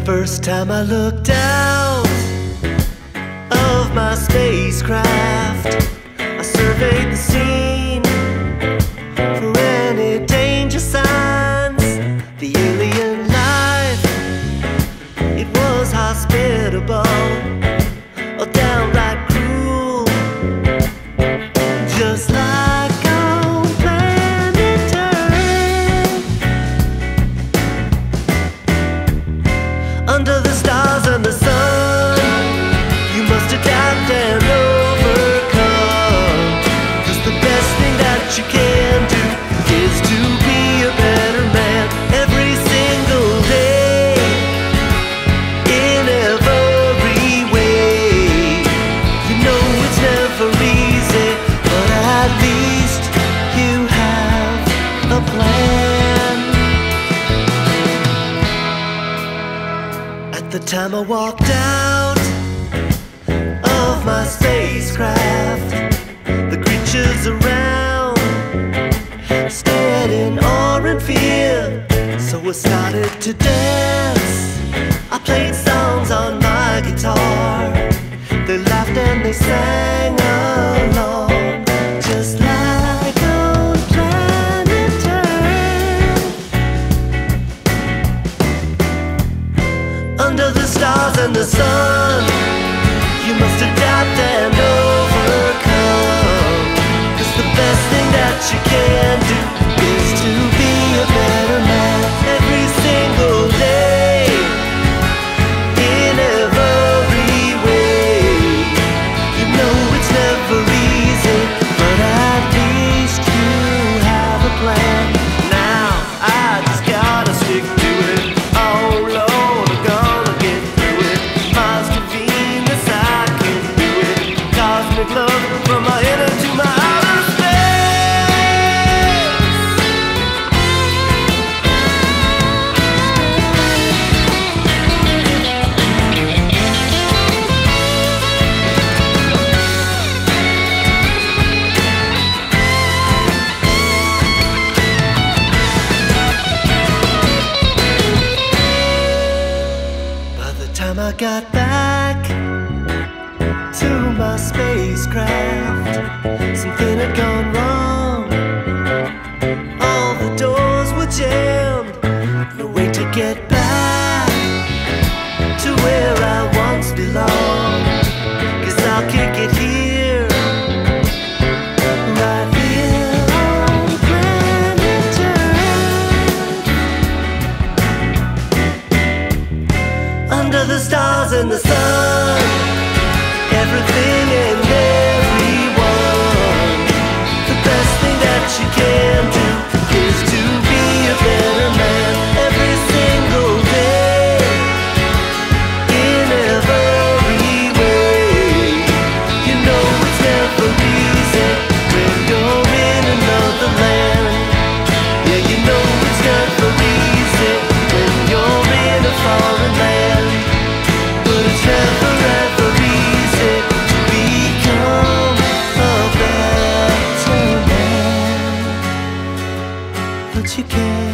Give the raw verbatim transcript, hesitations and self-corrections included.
first time I looked out of my spacecraft, I surveyed the scene for any danger signs. The alien life, it was hospitable or downright cruel, just like on planet Earth. Under the stars and the sun, you must adapt and overcome, 'cause the best thing that you can do is to be a better man every single day, in every way. You know it's never easy, but at least you have a plan. At the time I walked out of my spacecraft, the creatures around stared in awe and fear. So I started to dance. I played songs on my guitar. They laughed and they sang along, just like on planet Earth. Under the stars and the sun, you must adapt and overcome, 'cause the best thing that you can do is to be a better man every single day, in every way. You know it's never easy, but at least you have a plan. Now I just gotta stick to it. Oh Lord, I'm gonna get through it. Monster Venus, I can do it. Cosmic love from my inner to my outer space. By the time I got back to my spacecraft, something had gone wrong. All the doors were jammed, no way to get back to where I once belonged. 'Cause I'll kick it here, right here on planet Earth. Under the stars and the sun, everything and everyone, the best thing that you can do is to be a better man every single day, in every way. You know it's never easy when you're in another land. Yeah, you know it's never easy when you're in a foreign land, but it's never ever easy to become a better man. But you can.